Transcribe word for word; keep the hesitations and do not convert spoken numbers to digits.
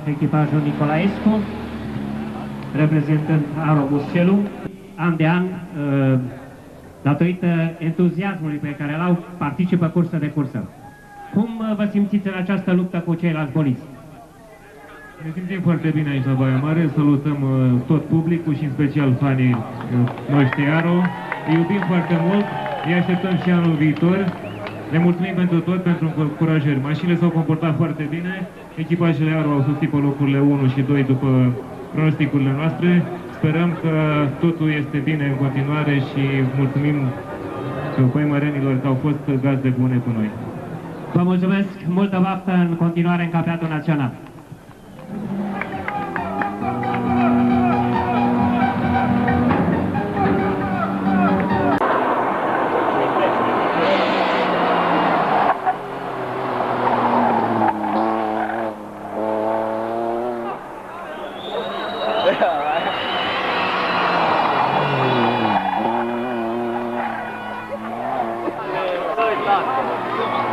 echipajul Nicolaescu, reprezentând Aro Mușcelu, an de an, datorită entuziasmului pe care l-au, participă cursă de cursă. Cum vă simțiți în această luptă cu ceilalți boliți? Ne simțim foarte bine aici la Baia Mare, salutăm tot publicul și în special fanii noștri Aro. Îi iubim foarte mult, îi așteptăm și anul viitor. Le mulțumim pentru tot, pentru încurajări. Mașinile s-au comportat foarte bine, echipajele Aro au susținut pe locurile unu și doi după pronosticurile noastre. Sperăm că totul este bine în continuare și mulțumim păimărenilor că au fost gazde bune cu noi. Vă mulțumesc, multă baftă în continuare în campionatul național. Good luck.